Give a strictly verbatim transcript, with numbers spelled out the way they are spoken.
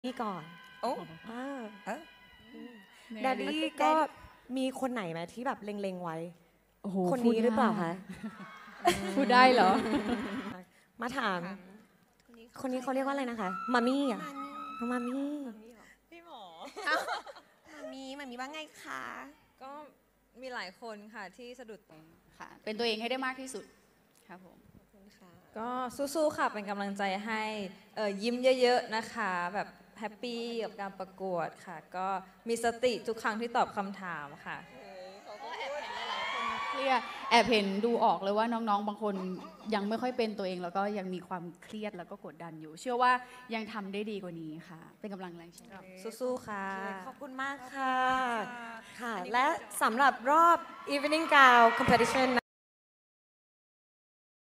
นี่ก่อนโอ้อ่าเอ๊ะแดดดี้ก็มีคนไหนไหมที่แบบเล็งๆไว้โอ้โหคนนี้หรือเปล่าคะพูดได้เหรอมาถาม คนนี้เขาเรียกว่าอะไรนะคะมามี่อ่ะมามี่พี่หมอมามีมามีว่าไงคะก็มีหลายคนค่ะที่สะดุดค่ะ เป็นตัวเองให้ได้มากที่สุดครับผมก็สู้ๆค่ะเป็นกำลังใจให้เอ่อยิ้มเยอะๆนะคะ แบบแฮปปี้กับการประกวดค่ะ ก็มีสติทุกครั้งที่ตอบคำถามค่ะก็แอบเห็นหลายๆคนเครียดแอบเห็นดูออกเลยว่าน้องๆ บางคนยังไม่ค่อยเป็นตัวเองแล้วก็ยังมีความเครียดแล้วก็กดดันอยู่ เชื่อว่ายังทำได้ดีกว่านี้ค่ะ เป็นกำลังแรงใจให้สู้ๆค่ะขอบคุณมากค่ะ ค่ะ และสำหรับรอบ Evening Gown Competition